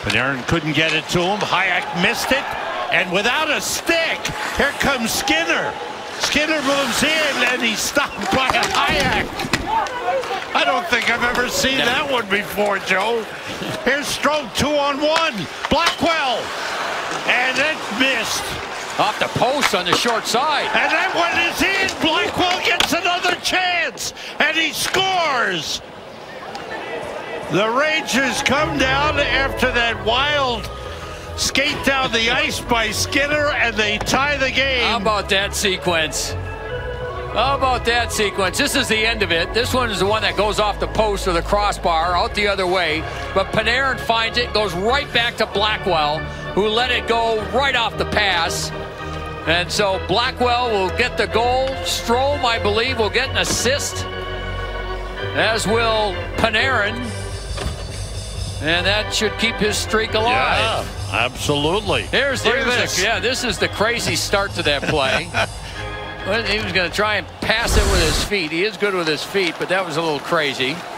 Panarin couldn't get it to him. Hayek missed it. And without a stick, here comes Skinner. Skinner moves in, and he's stopped by Hayek. I don't think I've ever seen that one before, Joe. Here's Strome, 2-on-1. Blackwell. And it missed. Off the post on the short side. And that one is in. Blackwell gets another chance, and he scores. The Rangers come down after that wild skate down the ice by Skinner, and they tie the game. How about that sequence? How about that sequence? This is the end of it. This one is the one that goes off the post or the crossbar out the other way. But Panarin finds it, goes right back to Blackwell, who let it go right off the pass. And so Blackwell will get the goal. Strome, I believe, will get an assist, as will Panarin. And that should keep his streak alive. Yeah, absolutely. Here's this. Yeah, this is the crazy start to that play. Well, he was going to try and pass it with his feet. He is good with his feet, but that was a little crazy.